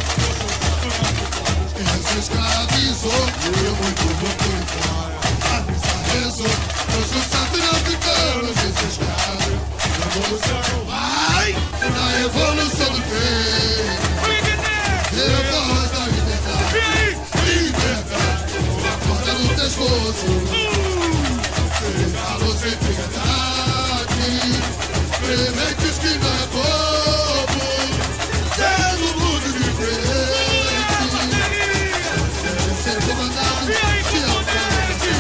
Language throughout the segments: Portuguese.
Quem se escravizou, eu muito por fora. A missa rezou, trouxe o santo africano, se escravo. Revolução vai, na evolução do bem. Eu voz da liberdade, liberdade, a corda no pescoço. Calor sem piedade, prementes que não é bobo, sendo um mundo diferente. Deve ser comandado, se alcança.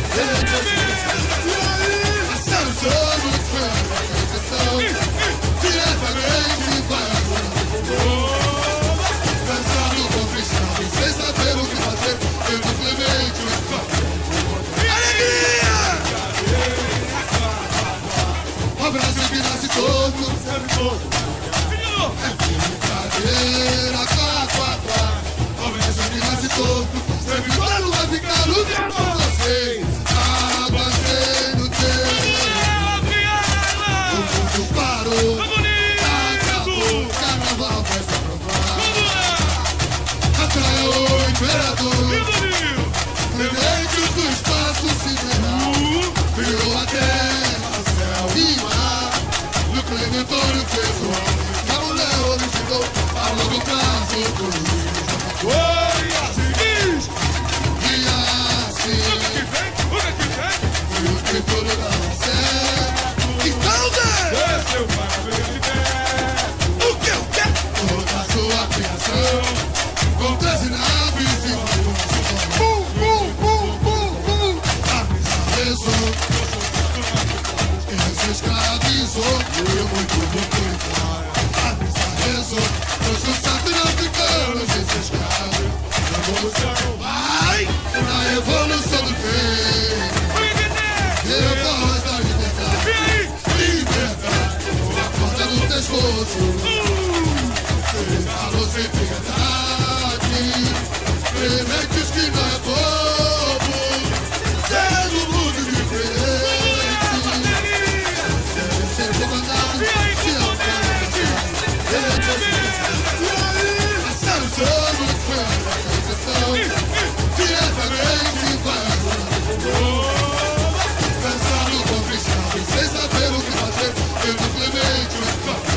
Passaram os anos, foi a exceção, diretamente vai agora. Cansado com cristão, sem saber o que fazer, tendo Clemente o escopo. O Brasil que nasce todo, serve todo. É brincadeira, quá, quá, quá. O Brasil que nasce todo, serve todo. Vai ficar lutando por vocês. Avancei no tempo. O mundo parou. Acabou, o carnaval vai se aprovar. Atraiu o imperador. Clemente do espaço sideral. Criou a terra, céu e mar. No Clementório fez o homem. Na mulher originou a longo prazo do Rio. Oi, assim diz. E assim. O que vem? Foi o que tudo dava certo. Então, Zé! Desceu para ver. O que eu quero? Toda a sua criação. Com 13 naves e uma a missa rezou. Quem se escravizou, eu muito por fora. A missa rezou, trouxe o santo africano, se escravo. Revolução vai, na evolução do bem. Eu voz da liberdade, liberdade, a corda no pescoço. Calor sem piedade, prementes que não é bobo, sendo um mundo diferente. Deve ser comandado, se alcança. Passaram os anos, foi a exceção, diretamente vai agora. Cansado com cristão, sem saber o que fazer, tendo Clemente o escopo.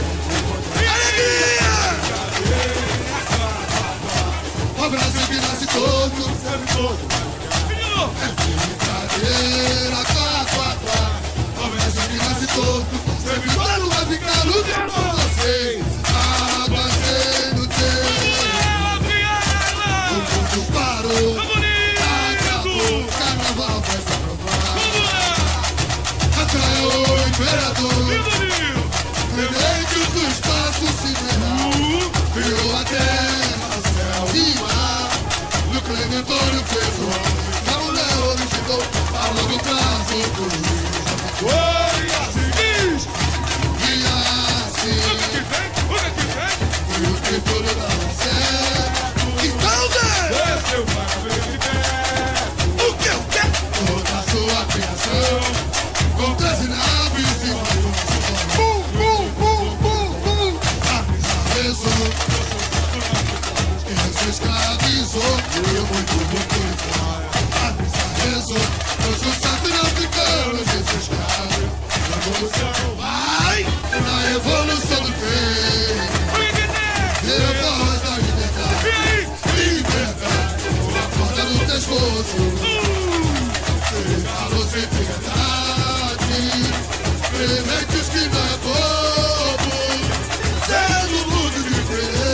O Brasil que nasce todo, serve todo. É brincadeira, quá, quá, quá. O Brasil que nasce todo, serve todo. Vai ficar lutando por vocês. Avancei no tempo. O mundo parou. Acabou, o carnaval vai se aprovar. Atraiu o imperador. Clemente do espaço sideral. Criou a terra, céu e mar. No Clementório fez o homem. Na mulher originou a longo prazo do Rio. Oi, assim diz. E assim. O que vem? Foi o que tudo dava certo. Então, Zé! Desceu para ver. O que eu quero? Toda a sua criação. Com 13 naves e uma a missa rezou. Quem se escravizou, eu muito por fora. A missa rezou, trouxe o santo africano, se escravo. Revolução vai, na evolução do bem. Eu voz da liberdade, liberdade, a corda no pescoço. Calor sem piedade, prementes que não é bobo, sendo um mundo diferente.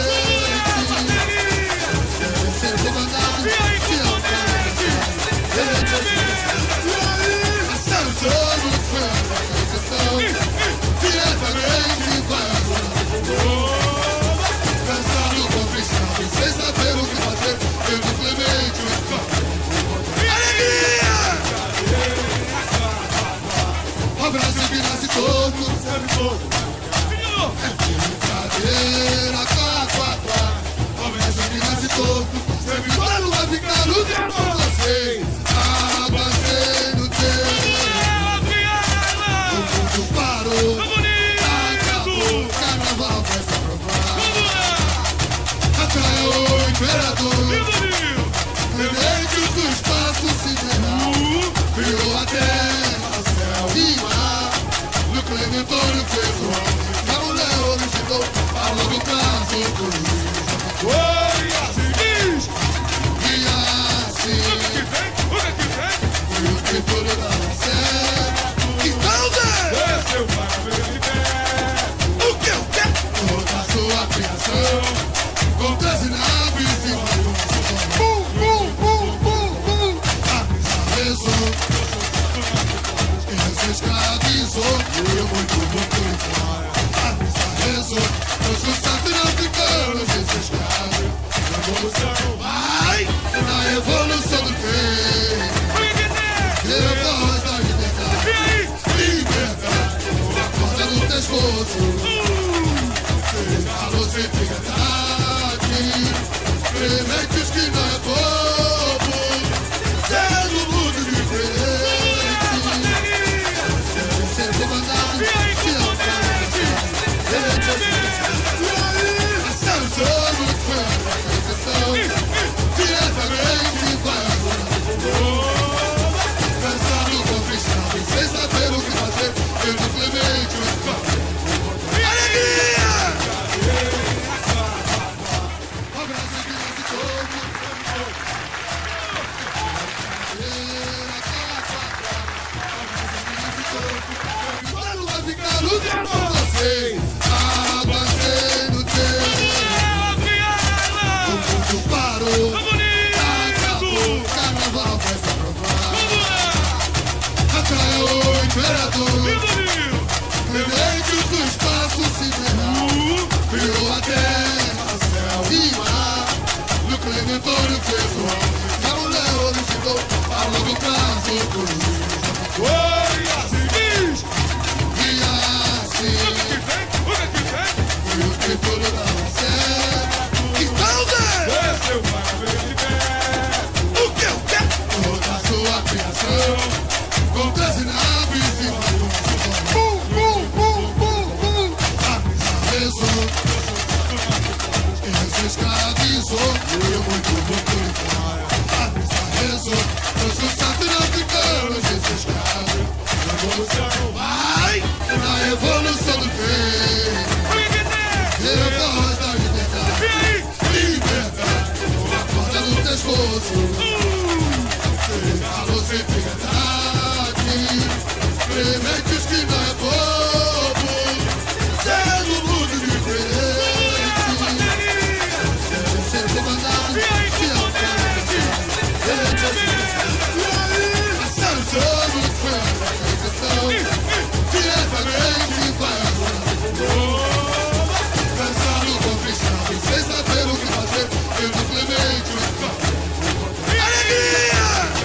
Prementes que não é bobo, é do mundo diferente. Deve ser comandado, se aparece. Passaram somos foi a exceção. Diretamente vai agora. Cansado, conquistado, sem saber o que fazer. Eu não Clemente, o alegria! Quando vai ficar lutando por vocês, avancei no tempo. O mundo parou, acabou, o carnaval vai se aprovar. Até o imperador, Clemente do espaço sideral, criou a terra, céu e mar. No Clementório pessoal, a mulher originou a longo prazo por mim. Oi, assim diz! E assim, foi o título da série. Então, Zé! Seu parabéns de pé! O que eu quero? Toda a sua criação, com 13 naves e mais bum, bum, bum, bum, bum. A missa rezou, e se escravizou, e eu muito vou purificar. A missa rezou, trouxe os africanos e se escravos. Vai na evolução do bem, revoz da liberdade, liberdade, a corda no pescoço, calor sem piedade, prementes que não é bobo, é do mundo diferente, deve ser comandado, se aparece, passaram os anos, foi a exceção, diretamente vai agora. Cansado, conquistado, sem saber o que fazer, eu não Clemente, alegria!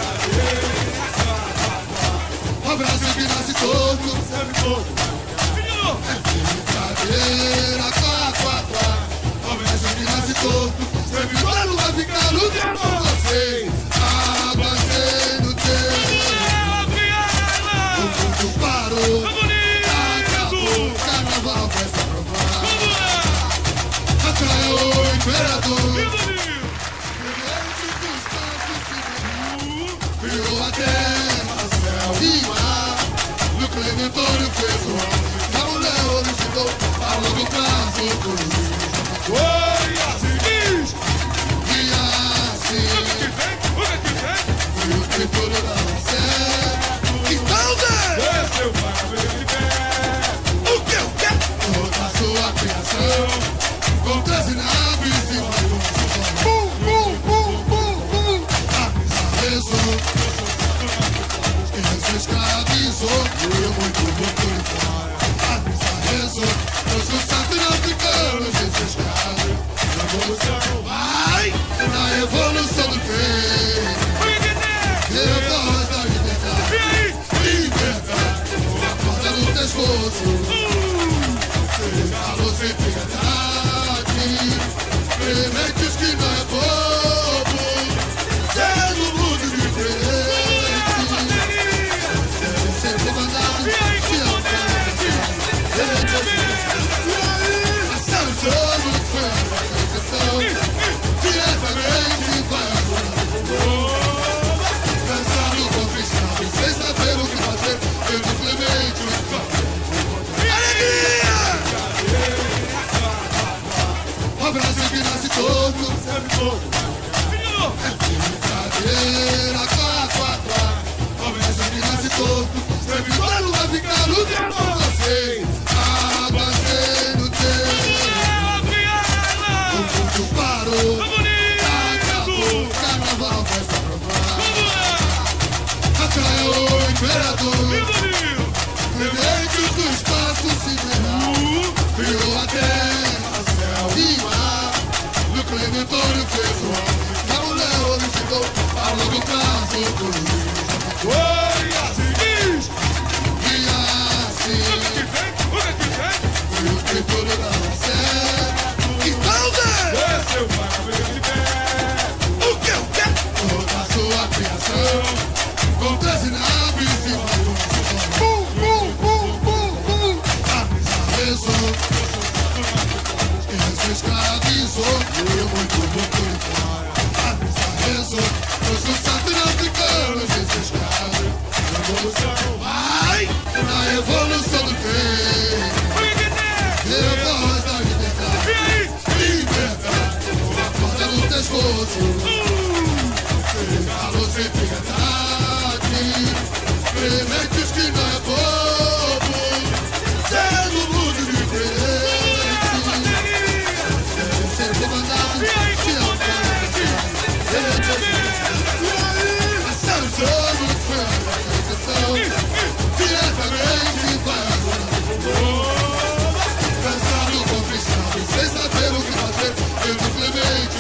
O Brasil que nasce todo, serve todo. É brincadeira, quá, quá, quá. O Brasil que nasce todo, serve todo, vai ficar lutando por vocês. Avancei no tempo, o mundo parou, acabou, o carnaval vai se aprovar. Até o imperador, Clemente do espaço sideral, criou a terra, céu e mar. No Clementório pessoal, a mulher originou a longo prazo por mim. Oi, assim diz! E assim, foi o título da série. Então, Zé! Seu parabéns de pé! O que eu quero? Toda a sua criação, com 13 naves e mais bum, bum, bum, bum, bum. A missa rezou, e se escravizou, e eu muito vou purificar. A missa rezou, trouxe os africanos e se escravos. Vai na evolução do bem, revoz da liberdade, liberdade, a corda no pescoço, calor sem piedade, prementes que não é bobo, é do mundo diferente, deve ser comandado, se aparece. Passaram os anos, foi a exceção, diretamente vai agora. Cansado, conquistado, sem saber o que fazer, eu não Clemente, alegria! O Brasil que nasce todo, serve todo. É brincadeira, quá, quá, quá. O Brasil que nasce todo, serve todo, vai ficar lutando por vocês. Avancei no tempo, o mundo parou, acabou, o carnaval vai se aprovar. Até o imperador, Clemente do espaço sideral, criou a terra, céu e mar. No Clementório pessoal, a mulher originou a longo prazo por mim. Oi, assim diz! E assim, foi o título da série. Então, pescoço. Calor sem piedade, prementes que não é bobo, sendo mundo diferente, ser comandado, se alcança. Passaram os anos, foi a exceção, diretamente vai agora. Cansado, conquistado, sem saber o que fazer, eu no Clemente.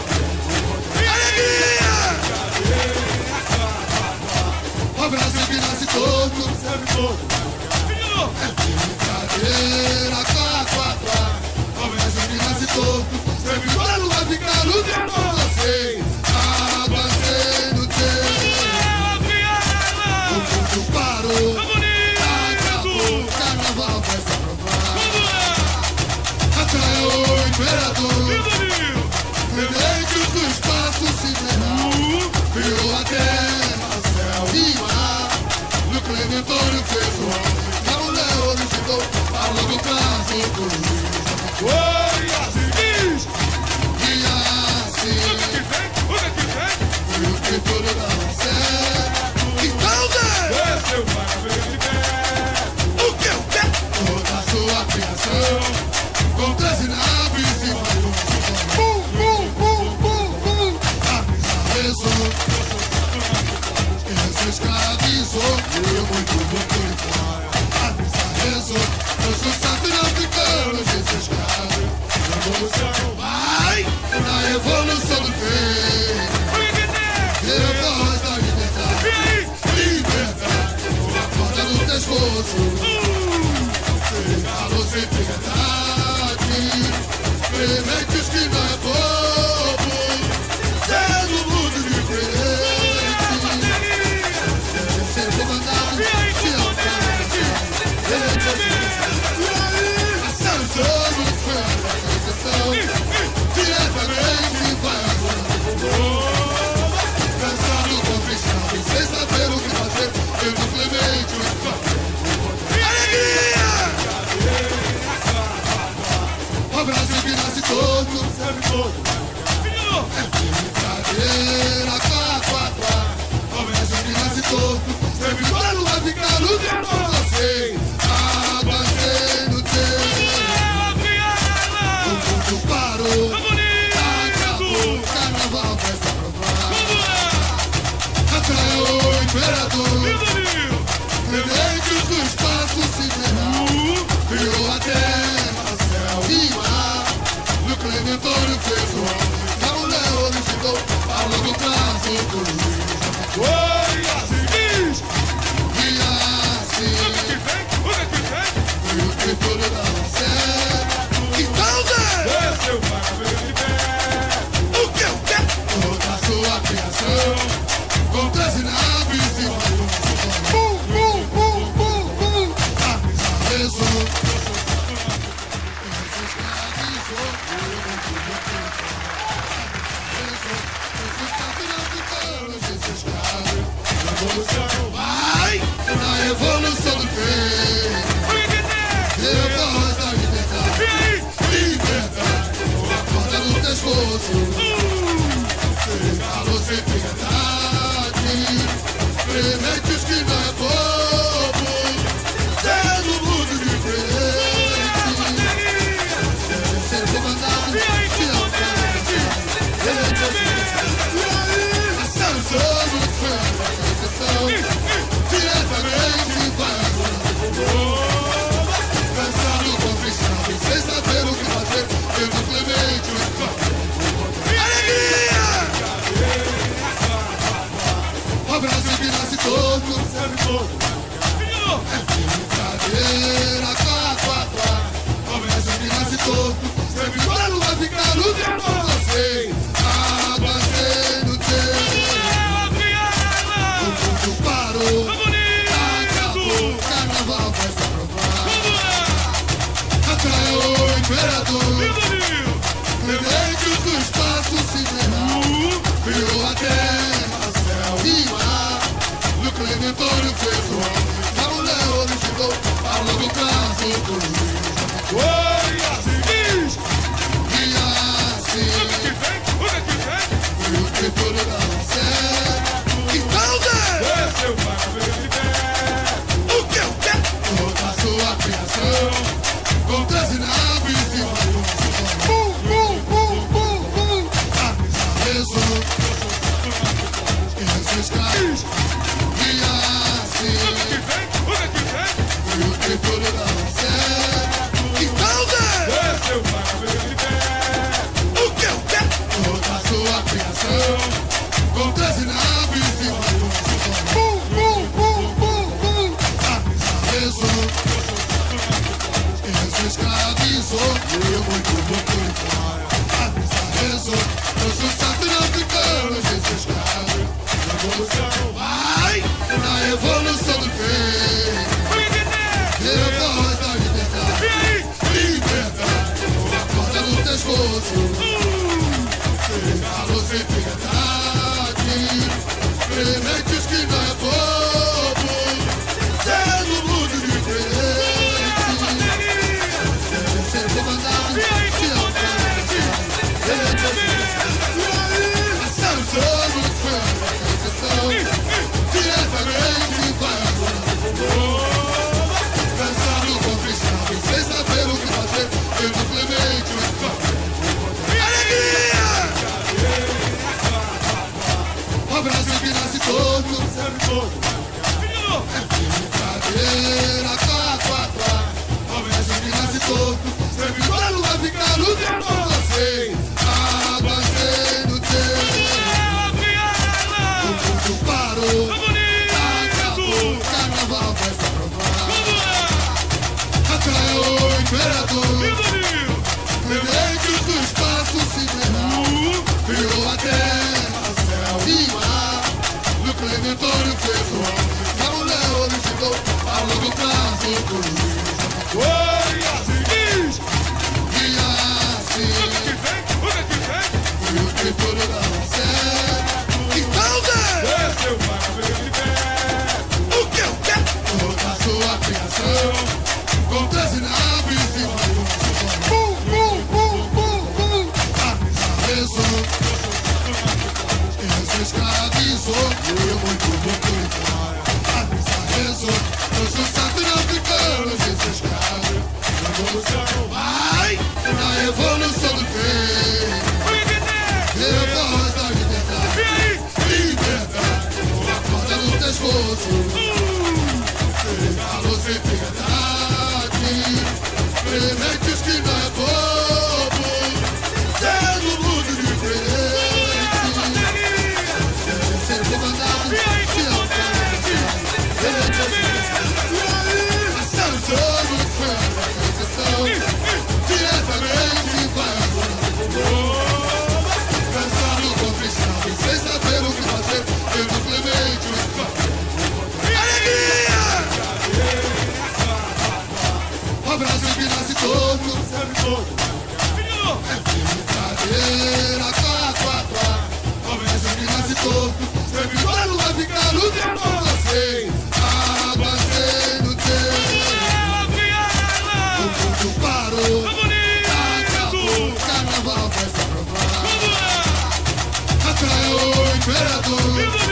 O Brasil que nasce todo, serve todo. É brincadeira, quá, quá, quá. O Brasil que nasce todo, serve todo. Vai ficar no tempo com vocês. Água sem no tempo. O mundo parou. Acabou, o carnaval vai se aprovar. Até o imperador. Clemente do espaço sideral. Virou a terra, céu e mar. No Clementório fez o homem. A mulher originou a longo prazo por Oi, assim diz! E assim O que vem? viu que tudo dava certo. Então vem! Seu pai O que eu quero? Toda a sua criação com 13 naves e mais um bum, bum, bum, bum, bum. A brisa rezou. Se escravizou, eu muito embora. A brisa rezou, trouxe o sábio africano, Jesus escravo. Revolução vai na evolução do bem. Ter a voz da liberdade, liberdade, a corda no pescoço. Calor sem piedade, prementes que não é bobo, sendo mundo diferente. Ser comandado, se alcança. Passaram os anos, foi a exceção, diretamente vai agora. Cansado, conquistado, sem saber o que fazer, eu no Clemente. Alegria! O Brasil que nasce todo, serve todo. É brincadeira, quá, quá, quá. O Brasil que nasce todo, serve todo. Vai ficar no tempo com vocês. Água sem no tempo. O mundo parou. Acabou, o carnaval vai se aprovar. Até o imperador. Clemente do espaço sideral. Virou a terra, céu e mar. No Clementório fez o homem. A mulher originou a longo prazo por Oi, assim diz! e assim O que vem? viu que tudo dava certo. Então vem! Seu pai O que eu quero? Toda a sua criação com 13 naves e mais um bum, bum, bum, bum, bum. A brisa rezou. Se escravizou. Revolução vai na evolução do bem. Ter a voz da liberdade, liberdade, a corda no pescoço. Calor sem piedade, prementes que não é bobo, sendo mundo diferente. Ser comandado, se alcança. Passaram os anos, foi a exceção, diretamente vai agora. Cansado, conquistado, sem saber o que fazer, eu no Clemente. pescoço. Alô sem piedade, prementes que não é bobo, sendo mundo diferente. Deve ser comandado, se aparece. Passamos anos pela exceção, diretamente vai agora. Cansado, conquistado, sem saber o que fazer, eu não Clemente, o Brasil que nasce todo, serve todo. É brincadeira, quá. O Brasil que nasce todo, serve todo. Vai ficar no tempo com vocês. Avancei no tempo. O mundo parou. Acabou. Carnaval vai se aprovar. Atraiu o imperador. Clementes do espaço sideral. Virou a terra, céu e mar. No Clementório fez o alto. A mulher originou a longo prazo do Oi, assim diz. E assim O que vem? foi o que tudo dava certo. Então vem! É seu pai, O que eu quero? Toda a sua criação com 13 naves e vagões. A brisa rezou. Se escravizou, eu muito embora. A brisa rezou, trouxe os africanos e se escravos. Revolução vai na evolução do bem. Depois da liberdade, a corda no pescoço. Alô sem piedade, prementes que não é bobo, sendo mundo diferente. Ser comandado, se aparece. Passamos anos pela exceção, diretamente vai agora. Cansado, conquistado, sem saber o que fazer, eu não Clemente, alegria! O Brasil que nasce todo, serve todo. É brincadeira, quá. O Brasil que nasce todo, serve todo. Vai ficar no tempo com vocês. Avancei no tempo. O mundo parou. Acabou. Carnaval vai se aprovar. Atraiu o imperador.